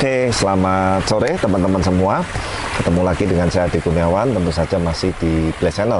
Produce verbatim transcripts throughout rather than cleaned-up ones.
Oke, selamat sore teman-teman semua. Ketemu lagi dengan saya Adi Kurniawan, tentu saja masih di Blaze Channel.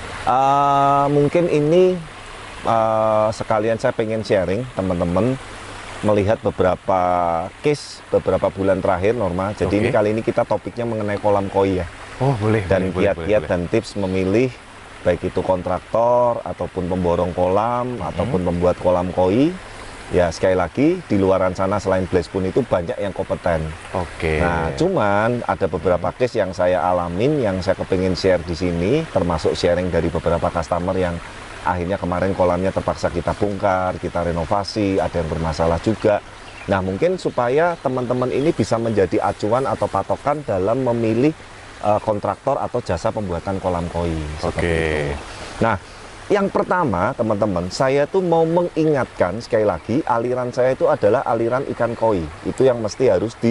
Uh, mungkin ini uh, sekalian saya pengen sharing teman-teman melihat beberapa case beberapa bulan terakhir Norma. Jadi okay. ini kali ini kita topiknya mengenai kolam koi ya. Oh boleh. Dan kiat-kiat dan boleh. tips memilih baik itu kontraktor ataupun pemborong kolam hmm. ataupun pembuat kolam koi. Ya sekali lagi di luaran sana selain Blaze pun itu banyak yang kompeten. Oke. Nah cuman ada beberapa case yang saya alamin yang saya kepingin share di sini, termasuk sharing dari beberapa customer yang akhirnya kemarin kolamnya terpaksa kita bongkar, kita renovasi, ada yang bermasalah juga. Nah mungkin supaya teman-teman ini bisa menjadi acuan atau patokan dalam memilih uh, kontraktor atau jasa pembuatan kolam koi. Oke. Nah yang pertama teman-teman, saya tuh mau mengingatkan sekali lagi, aliran saya itu adalah aliran ikan koi. Itu yang mesti harus di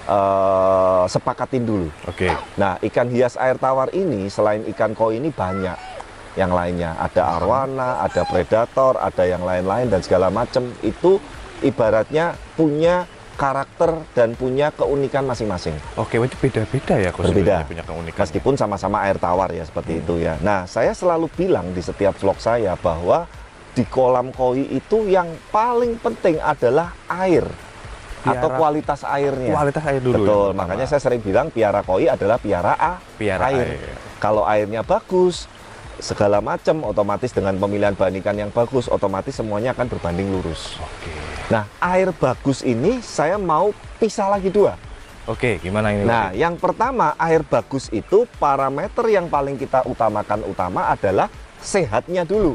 uh, sepakatin dulu. Oke. Nah ikan hias air tawar ini selain ikan koi ini banyak yang lainnya, ada arwana, ada predator, ada yang lain-lain dan segala macam. Itu ibaratnya punya karakter dan punya keunikan masing-masing. Oke, itu beda-beda ya, berbeda, punya keunikan. Meskipun sama-sama air tawar ya seperti hmm. itu ya. Nah, saya selalu bilang di setiap vlog saya bahwa di kolam koi itu yang paling penting adalah air. Piara, atau kualitas airnya. Kualitas air dulu. Betul, ya, makanya saya sering bilang piara koi adalah piara A, piara air. air. Kalau airnya bagus, segala macam otomatis dengan pemilihan bahan ikan yang bagus, otomatis semuanya akan berbanding lurus. Oke. Nah, air bagus ini saya mau pisah lagi dua. Oke, gimana ini? Nah, yang pertama, air bagus itu parameter yang paling kita utamakan utama adalah sehatnya dulu.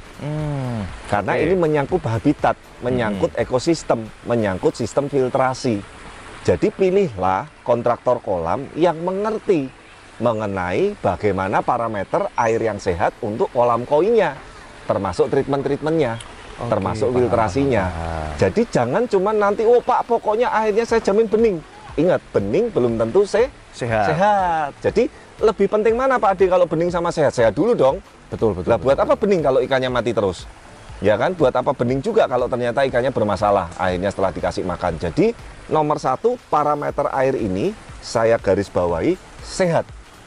Hmm, Karena okay. ini menyangkut habitat, menyangkut hmm. ekosistem, menyangkut sistem filtrasi. Jadi pilihlah kontraktor kolam yang mengerti mengenai bagaimana parameter air yang sehat untuk kolam koinya, termasuk treatment-treatmentnya. Oke, termasuk paham, filtrasinya. Paham. Jadi jangan cuma nanti, oh Pak, pokoknya airnya saya jamin bening. Ingat, bening belum tentu se sehat. sehat. Jadi lebih penting mana Pak Ade kalau bening sama sehat? Sehat dulu dong. Betul, betul. Lah buat betul, apa betul. bening kalau ikannya mati terus? Ya kan, buat apa bening juga kalau ternyata ikannya bermasalah akhirnya setelah dikasih makan. Jadi nomor satu, parameter air ini saya garis bawahi sehat.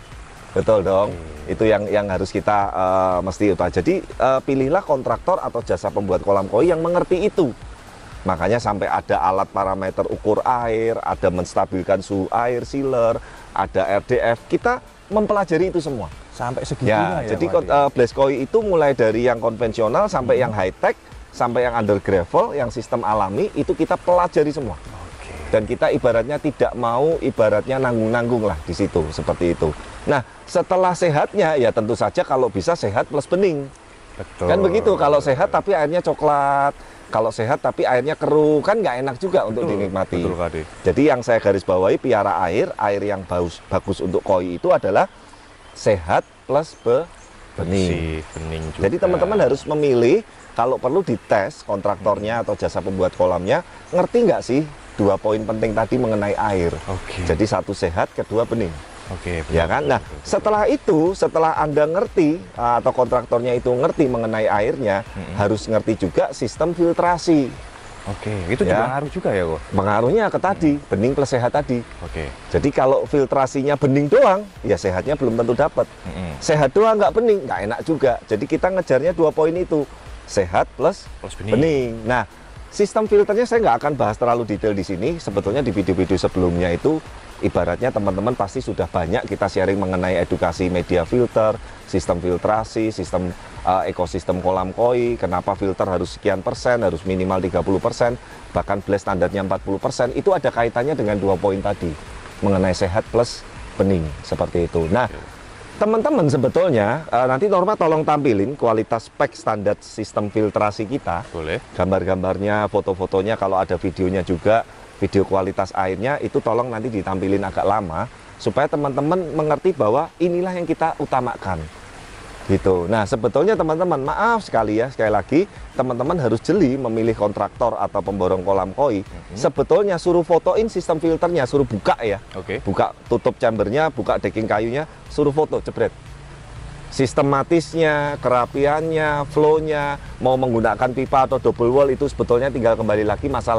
Betul dong. Hmm. Itu yang yang harus kita uh, mesti utama. Jadi uh, pilihlah kontraktor atau jasa pembuat kolam koi yang mengerti itu. Makanya sampai ada alat parameter ukur air, ada menstabilkan suhu air, sealer, ada R D F. Kita mempelajari itu semua. Sampai segitunya ya. ya. Jadi uh, Blaze koi itu mulai dari yang konvensional sampai hmm. yang high tech, sampai yang under gravel, yang sistem alami itu kita pelajari semua. Dan kita ibaratnya tidak mau ibaratnya nanggung-nanggung lah di situ, seperti itu. Nah, setelah sehatnya ya tentu saja kalau bisa sehat plus bening. Betul. Kan begitu, kalau sehat tapi airnya coklat, kalau sehat tapi airnya keruh, kan nggak enak juga betul, untuk dinikmati. Betul, Kade. Jadi yang saya garis bawahi piara air, air yang bagus, bagus untuk koi itu adalah sehat plus be bening. bening juga. Jadi teman-teman harus memilih, kalau perlu dites kontraktornya atau jasa pembuat kolamnya, ngerti nggak sih dua poin penting tadi mengenai air. Oke. Jadi satu sehat, kedua bening. Oke. Betul, ya kan. Nah, betul, betul. Setelah itu, setelah Anda ngerti atau kontraktornya itu ngerti mengenai airnya, mm-hmm. harus ngerti juga sistem filtrasi. Oke. Itu ya. juga ngaruh juga ya, kok. Pengaruhnya ke tadi, mm. bening plus sehat tadi. Oke. Jadi kalau filtrasinya bening doang, ya sehatnya belum tentu dapat. Mm-hmm. Sehat doang nggak bening, nggak enak juga. Jadi kita ngejarnya dua poin itu, sehat plus, plus bening. bening. Nah. Sistem filternya saya nggak akan bahas terlalu detail di sini. Sebetulnya di video-video sebelumnya itu ibaratnya teman-teman pasti sudah banyak kita sharing mengenai edukasi media filter, sistem filtrasi, sistem uh, ekosistem kolam koi, kenapa filter harus sekian persen, harus minimal tiga puluh persen, bahkan Blaze standarnya empat puluh persen. Itu ada kaitannya dengan dua poin tadi mengenai sehat plus bening seperti itu. Nah, teman-teman sebetulnya uh, nanti Norma tolong tampilin kualitas spek standar sistem filtrasi kita. Boleh. Gambar-gambarnya, foto-fotonya, kalau ada videonya juga, video kualitas airnya itu tolong nanti ditampilin agak lama supaya teman-teman mengerti bahwa inilah yang kita utamakan. Gitu. Nah, sebetulnya teman-teman, maaf sekali ya, sekali lagi teman-teman harus jeli memilih kontraktor atau pemborong kolam koi. Mm-hmm. Sebetulnya suruh fotoin sistem filternya, suruh buka ya. Oke. Okay. Buka tutup chambernya, buka decking kayunya, suruh foto, jebret. Sistematisnya, kerapiannya, flow-nya, mau menggunakan pipa atau double wall itu sebetulnya tinggal kembali lagi masalah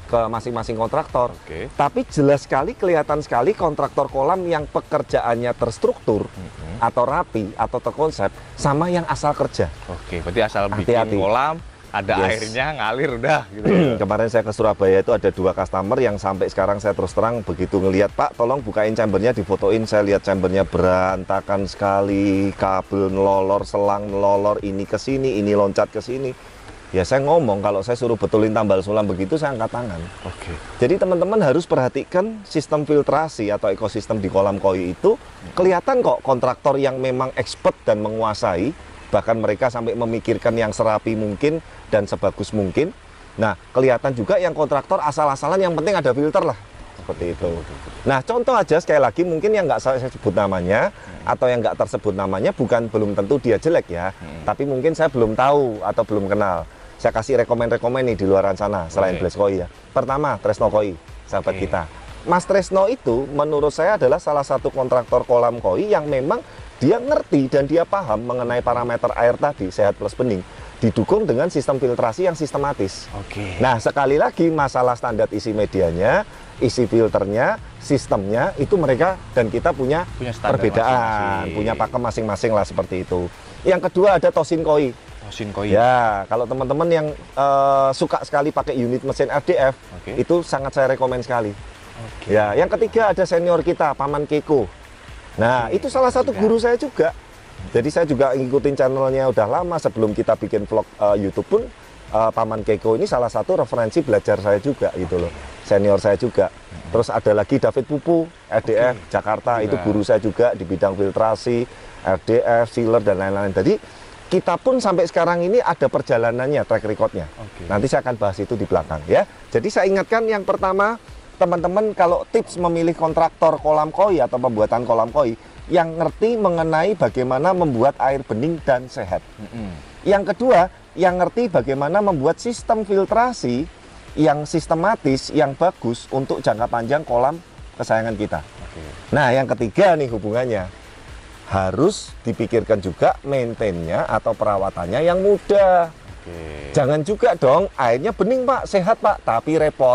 ke masing-masing kontraktor. Oke. Tapi jelas sekali, kelihatan sekali kontraktor kolam yang pekerjaannya terstruktur Mm-hmm. atau rapi atau terkonsep sama yang asal kerja. Oke, berarti asal Hati-hati. bikin kolam, ada Yes. airnya ngalir udah gitu. ya. Kemarin saya ke Surabaya itu ada dua customer yang sampai sekarang saya terus terang begitu ngelihat, Pak tolong bukain chambernya, difotoin, saya lihat chambernya berantakan sekali, kabel nelolor, selang nelolor, ini ke sini, ini loncat ke sini. Ya saya ngomong kalau saya suruh betulin tambal sulam begitu saya angkat tangan. Oke. Jadi teman-teman harus perhatikan sistem filtrasi atau ekosistem di kolam koi itu kelihatan kok kontraktor yang memang expert dan menguasai, bahkan mereka sampai memikirkan yang serapi mungkin dan sebagus mungkin. Nah, kelihatan juga yang kontraktor asal-asalan yang penting ada filter lah, seperti itu. Nah, contoh aja sekali lagi mungkin yang nggak saya sebut namanya hmm. atau yang nggak tersebut namanya bukan belum tentu dia jelek ya, hmm. tapi mungkin saya belum tahu atau belum kenal. Saya kasih rekomen-rekomen nih di luaran sana selain okay. Blaze Koi ya. Pertama, Tresno Koi, sahabat okay. kita. Mas Tresno itu menurut saya adalah salah satu kontraktor kolam koi yang memang dia ngerti dan dia paham mengenai parameter air tadi, sehat plus bening, didukung dengan sistem filtrasi yang sistematis. Oke. Nah, sekali lagi masalah standar isi medianya, isi filternya, sistemnya itu mereka dan kita punya, punya perbedaan, masing-masing. punya pakem masing-masing lah seperti itu. Yang kedua ada Tosin Koi. Tosin Koi. Ya, kalau teman-teman yang uh, suka sekali pakai unit mesin R D F, okay. itu sangat saya rekomen sekali. Okay. Ya, yang ketiga ada senior kita, Paman Keiko. Nah, okay. itu salah satu guru saya juga. Jadi saya juga ngikutin channelnya udah lama sebelum kita bikin vlog uh, YouTube pun uh, Paman Keiko ini salah satu referensi belajar saya juga gitu loh. Senior saya juga. Terus ada lagi David Pupu, R D F okay. Jakarta, itu guru saya juga di bidang filtrasi, R D F, sealer dan lain-lain. Jadi kita pun sampai sekarang ini ada perjalanannya, track recordnya. Okay. Nanti saya akan bahas itu di belakang ya. Jadi saya ingatkan yang pertama, teman-teman kalau tips memilih kontraktor kolam koi atau pembuatan kolam koi yang ngerti mengenai bagaimana membuat air bening dan sehat. Mm-hmm. Yang kedua, yang ngerti bagaimana membuat sistem filtrasi yang sistematis, yang bagus untuk jangka panjang kolam kesayangan kita. Okay. Nah, yang ketiga nih hubungannya. Harus dipikirkan juga maintainnya atau perawatannya yang mudah. Oke. Jangan juga dong airnya bening Pak, sehat Pak, tapi repot.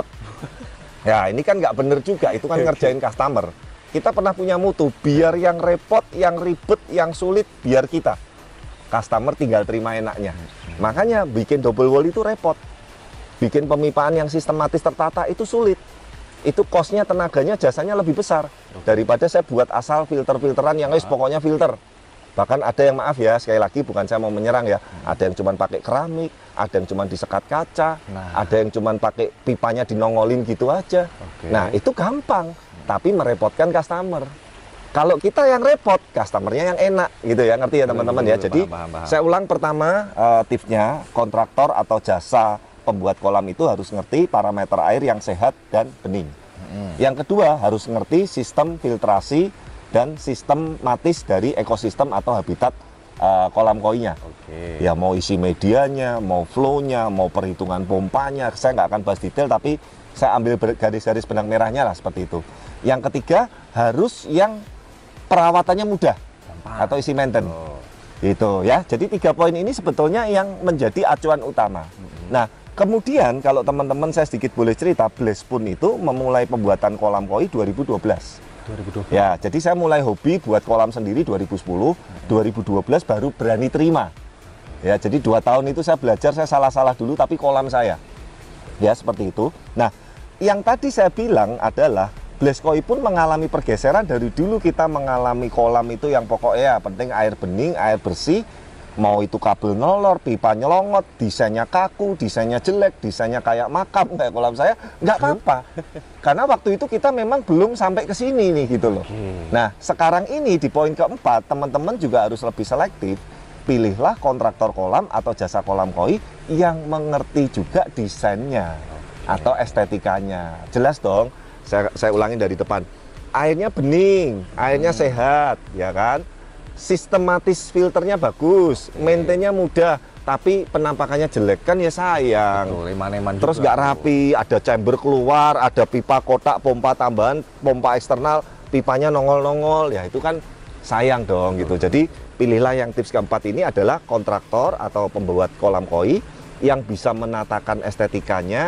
Ya ini kan nggak bener juga, itu kan ngerjain customer. Kita pernah punya mutu, biar yang repot, yang ribet, yang sulit, biar kita. Customer tinggal terima enaknya. Makanya bikin double wall itu repot. Bikin pemipaan yang sistematis tertata itu sulit. Itu kosnya, tenaganya, jasanya lebih besar daripada saya buat asal filter-filteran yang wis pokoknya filter. Bahkan ada yang maaf ya, sekali lagi bukan saya mau menyerang ya, ada yang cuma pakai keramik, ada yang cuma disekat kaca, nah. ada yang cuma pakai pipanya dinongolin gitu aja. Okay. Nah itu gampang, tapi merepotkan customer. Kalau kita yang repot, customernya yang enak gitu ya, ngerti ya teman-teman ya. Jadi paham, paham. Saya ulang pertama uh, tipsnya, kontraktor atau jasa pembuat kolam itu harus ngerti parameter air yang sehat dan bening. Hmm. Yang kedua harus ngerti sistem filtrasi dan sistematis dari ekosistem atau habitat uh, kolam koinya. Okay. Ya mau isi medianya, mau flow-nya, mau perhitungan pompanya. Saya nggak akan bahas detail, tapi saya ambil garis-garis benang merahnya lah seperti itu. Yang ketiga harus yang perawatannya mudah. Gampang. Atau isi maintenance. Oh. Gitu ya. Jadi tiga poin ini sebetulnya yang menjadi acuan utama. Hmm. Nah. Kemudian kalau teman-teman saya sedikit boleh cerita, Blaze pun itu memulai pembuatan kolam koi dua ribu dua belas. dua ribu dua belas. Ya, jadi saya mulai hobi buat kolam sendiri dua ribu sepuluh, hmm. dua ribu dua belas baru berani terima. Ya, jadi dua tahun itu saya belajar, saya salah-salah dulu tapi kolam saya. Ya, seperti itu. Nah, yang tadi saya bilang adalah Blaze Koi pun mengalami pergeseran dari dulu kita mengalami kolam itu yang pokoknya penting air bening, air bersih. Mau itu kabel nolor, pipa nyelongot, desainnya kaku, desainnya jelek, desainnya kayak makam, kayak kolam saya, nggak apa-apa. Karena waktu itu kita memang belum sampai ke sini nih gitu loh. Okay. Nah, sekarang ini di poin keempat, teman-teman juga harus lebih selektif. Pilihlah kontraktor kolam atau jasa kolam koi yang mengerti juga desainnya okay. atau estetikanya. Jelas dong, saya, saya ulangin dari depan. Airnya bening, airnya hmm. sehat, ya kan? Sistematis filternya bagus, okay. maintainnya mudah, tapi penampakannya jelek kan ya sayang. Betul, eman-eman terus nggak rapi, ada chamber keluar, ada pipa kotak, pompa tambahan, pompa eksternal, pipanya nongol-nongol, ya itu kan sayang dong gitu. Jadi pilihlah yang tips keempat ini adalah kontraktor atau pembuat kolam koi yang bisa menatakan estetikanya,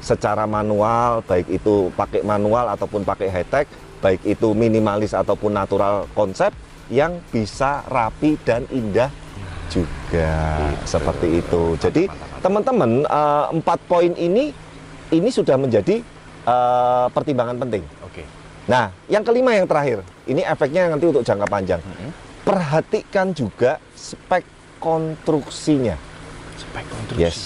secara manual, baik itu pakai manual ataupun pakai high tech, baik itu minimalis ataupun natural konsep yang bisa rapi dan indah juga. Gitu. Seperti itu. Jadi teman-teman, uh, empat poin ini ini sudah menjadi uh, pertimbangan penting. Oke. Nah, yang kelima yang terakhir, ini efeknya nanti untuk jangka panjang. Mm-hmm. Perhatikan juga spek konstruksinya. Spek konstruksi. Yes.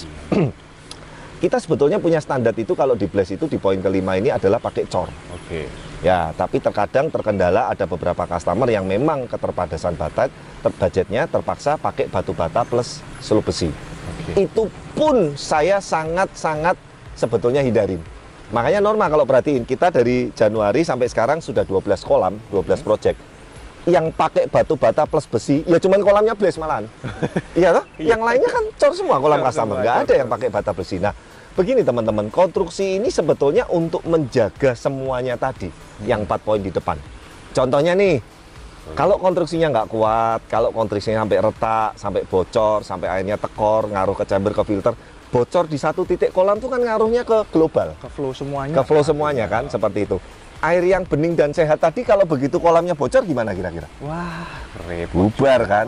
Kita sebetulnya punya standar itu kalau di Blaze itu di poin kelima ini adalah pakai cor. Oke. Ya, tapi terkadang terkendala ada beberapa customer yang memang keterbatasan batat, ter budgetnya terpaksa pakai batu bata plus selu besi. Oke. Itu pun saya sangat-sangat sebetulnya hindarin. Makanya normal kalau perhatiin, kita dari Januari sampai sekarang sudah dua belas kolam, dua belas hmm. project. Yang pakai batu bata plus besi, ya cuman kolamnya Blaze malahan. Iya toh? Yang lainnya kan cor semua kolam customer, nggak ada yang pakai bata besi. Nah, begini teman-teman, konstruksi ini sebetulnya untuk menjaga semuanya tadi, hmm. yang empat poin di depan. Contohnya nih, kalau konstruksinya nggak kuat, kalau konstruksinya sampai retak, sampai bocor, sampai airnya tekor, ngaruh ke chamber, ke filter, bocor di satu titik kolam itu kan ngaruhnya ke global, ke flow semuanya, ke flow semuanya kan, seperti itu. Air yang bening dan sehat tadi kalau begitu kolamnya bocor gimana kira-kira? Wah, repot. Bubar kan?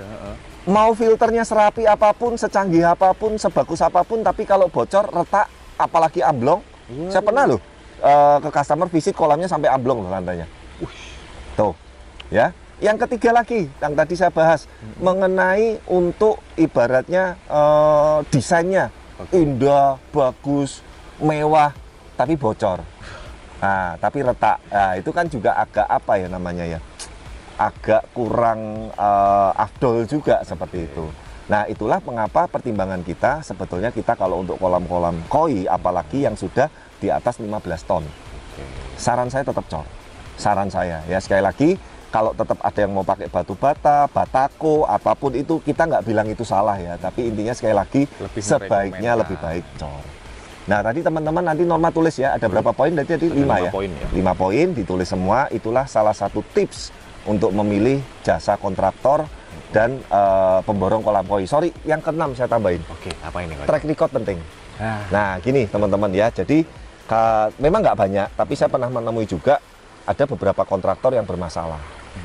Mau filternya serapi apapun, secanggih apapun, sebagus apapun, tapi kalau bocor, retak, apalagi amblong, iya, saya pernah loh uh, ke customer visit kolamnya sampai amblong loh lantainya. Uish. Tuh, ya. Yang ketiga lagi, yang tadi saya bahas, hmm. mengenai untuk ibaratnya uh, desainnya okay. indah, bagus, mewah, tapi bocor. Nah, tapi retak. Nah, itu kan juga agak apa ya namanya ya? Agak kurang uh, afdol juga seperti itu. Nah, itulah mengapa pertimbangan kita sebetulnya kita kalau untuk kolam-kolam koi, apalagi yang sudah di atas lima belas ton. Saran saya tetap cor. Saran saya ya sekali lagi, kalau tetap ada yang mau pakai batu bata, batako, apapun itu, kita nggak bilang itu salah ya. Tapi intinya sekali lagi, lebih sebaiknya lebih baik cor. Nah, tadi teman-teman nanti Norma tulis ya, ada berapa poin? Tadi tadi lima ya? Poin ya. lima poin ditulis semua, itulah salah satu tips untuk memilih jasa kontraktor dan uh, pemborong kolam koi. Sorry, yang keenam saya tambahin. Oke, apa ini? Track record penting. Ah. Nah, gini teman-teman ya, jadi ka, memang nggak banyak, tapi saya pernah menemui juga ada beberapa kontraktor yang bermasalah.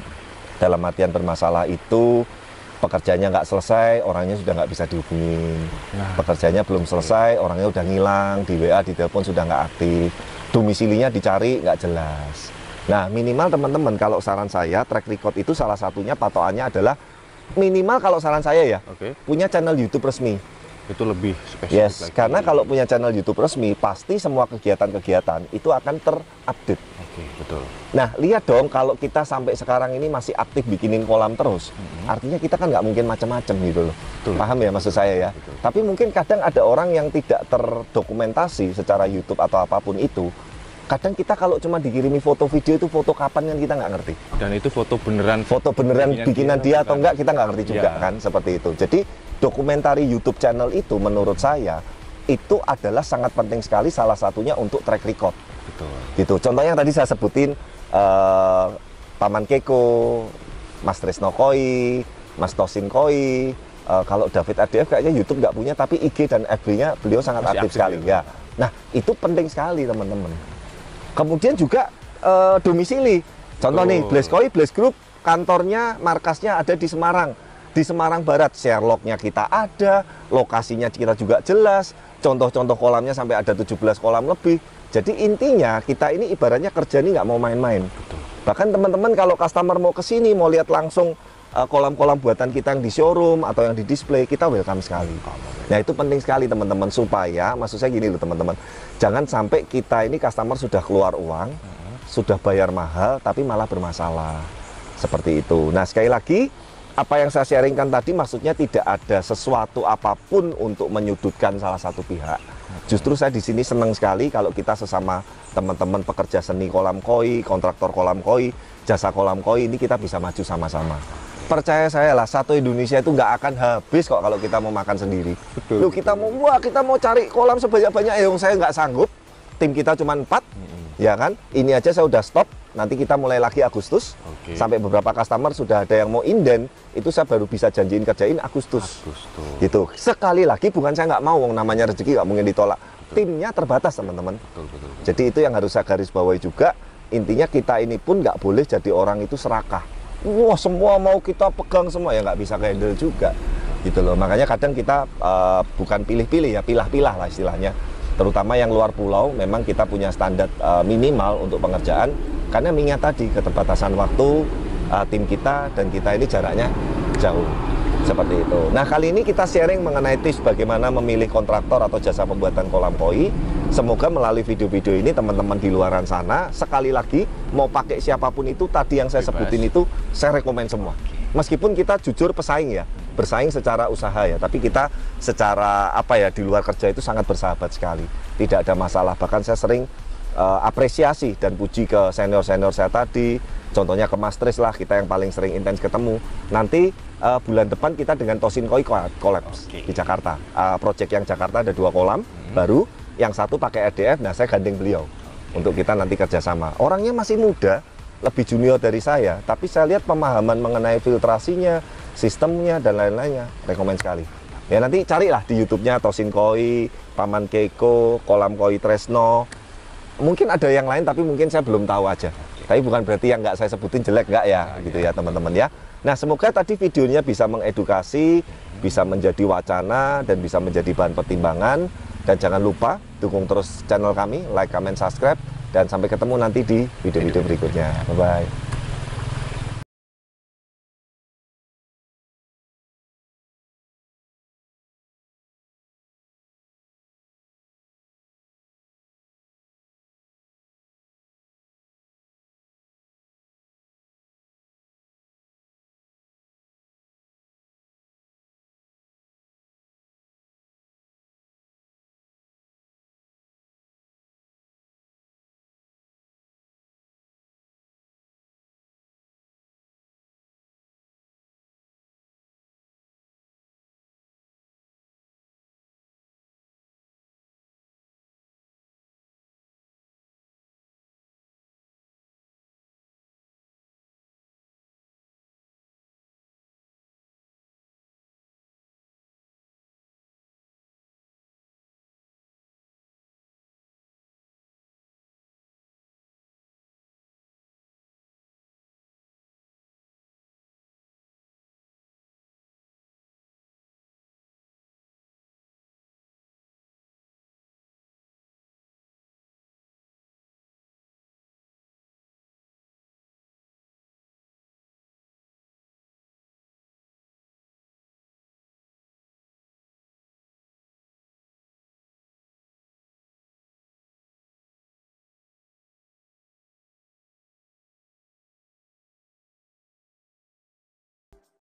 Dalam artian bermasalah itu pekerjaannya nggak selesai, orangnya sudah nggak bisa dihubungin. Nah, pekerjaannya belum selesai, orangnya udah ngilang, di W A, di telepon sudah nggak aktif, domisilinya dicari nggak jelas. Nah, minimal teman-teman kalau saran saya, track record itu salah satunya patokannya adalah minimal kalau saran saya ya, okay. punya channel YouTube resmi. Itu lebih spesifik. Yes, lagi. karena kalau punya channel YouTube resmi, pasti semua kegiatan-kegiatan itu akan terupdate. Oke, betul. Nah, lihat dong kalau kita sampai sekarang ini masih aktif bikinin kolam terus, hmm. artinya kita kan nggak mungkin macam-macam gitu loh. Betul. Paham ya maksud saya ya? Betul. Tapi mungkin kadang ada orang yang tidak terdokumentasi secara YouTube atau apapun itu. Kadang kita kalau cuma dikirimi foto video itu foto kapan kan kita nggak ngerti. Dan itu foto beneran. Foto beneran bikinan, bikinan dia, dia atau enggak kita nggak ngerti juga ya. Kan seperti itu. Jadi dokumentari YouTube channel itu menurut saya itu adalah sangat penting sekali, salah satunya untuk track record. Betul. Gitu. Contohnya yang tadi saya sebutin uh, Paman Keko, Mas Tresno Koi, Mas Tosin Koi. Uh, kalau David A D F kayaknya YouTube nggak punya, tapi I G dan F B-nya beliau sangat aktif, aktif sekali. Ya. Nah itu penting sekali teman-teman. Kemudian juga uh, domisili. Contoh oh. nih, Blaze Koi, Blaze Group, kantornya, markasnya ada di Semarang. Di Semarang Barat, share log-nya kita ada, lokasinya kita juga jelas, contoh-contoh kolamnya sampai ada tujuh belas kolam lebih. Jadi intinya kita ini ibaratnya kerja ini nggak mau main-main. Bahkan teman-teman kalau customer mau ke sini, mau lihat langsung kolam-kolam uh, buatan kita yang di showroom atau yang di display, kita welcome sekali. Nah itu penting sekali teman-teman, supaya, maksud saya gini loh teman-teman, jangan sampai kita ini customer sudah keluar uang, uh-huh. sudah bayar mahal, tapi malah bermasalah. Seperti itu. Nah sekali lagi, apa yang saya sharingkan tadi maksudnya tidak ada sesuatu apapun untuk menyudutkan salah satu pihak. Justru saya di sini senang sekali kalau kita sesama teman-teman pekerja seni kolam koi, kontraktor kolam koi, jasa kolam koi, ini kita bisa maju sama-sama. Percaya saya lah, satu Indonesia itu nggak akan habis kok kalau kita mau makan sendiri. Betul. Loh, kita mau wah kita mau cari kolam sebanyak-banyak, yang saya nggak sanggup. Tim kita cuma empat, mm-hmm. ya kan? Ini aja saya udah stop. Nanti kita mulai lagi Agustus. Okay. Sampai beberapa customer sudah ada yang mau inden, itu saya baru bisa janjiin kerjain Agustus. Agustus. Gitu. Sekali lagi bukan saya nggak mau, namanya rezeki nggak mungkin ditolak. timnya terbatas teman-teman. Betul, betul, betul. Jadi itu yang harus saya garis bawahi juga. Intinya kita ini pun nggak boleh jadi orang itu serakah. Wah semua mau kita pegang semua, ya nggak bisa handle juga gitu loh. Makanya kadang kita uh, bukan pilih-pilih ya, pilah-pilah lah istilahnya. Terutama yang luar pulau, memang kita punya standar uh, minimal untuk pengerjaan. Karena mengingat tadi keterbatasan waktu uh, tim kita dan kita ini jaraknya jauh. Seperti itu. Nah kali ini kita sharing mengenai tips bagaimana memilih kontraktor atau jasa pembuatan kolam koi. Semoga melalui video-video ini teman-teman di luaran sana, sekali lagi mau pakai siapapun itu, tadi yang saya Bebas. sebutin itu saya rekomen semua. Meskipun kita jujur pesaing ya, bersaing secara usaha ya, tapi kita secara apa ya di luar kerja itu sangat bersahabat sekali. Tidak ada masalah, bahkan saya sering uh, apresiasi dan puji ke senior-senior saya tadi. Contohnya ke Mas Tris lah, kita yang paling sering intens ketemu. Nanti uh, bulan depan kita dengan Tosin Koi collabs Oke. di Jakarta. Uh, project yang Jakarta ada dua kolam hmm. baru, yang satu pakai R D F, nah saya gandeng beliau untuk kita nanti kerjasama. Orangnya masih muda, lebih junior dari saya, tapi saya lihat pemahaman mengenai filtrasinya, sistemnya dan lain-lainnya, rekomen sekali. Ya nanti carilah di YouTube-nya Tosin Koi, Paman Keiko, Kolam Koi Tresno. Mungkin ada yang lain tapi mungkin saya belum tahu aja. Tapi bukan berarti yang nggak saya sebutin jelek nggak ya, gitu ya teman-teman ya. Nah semoga tadi videonya bisa mengedukasi, bisa menjadi wacana dan bisa menjadi bahan pertimbangan. Dan jangan lupa dukung terus channel kami, like, comment, subscribe, dan sampai ketemu nanti di video-video berikutnya. Bye bye.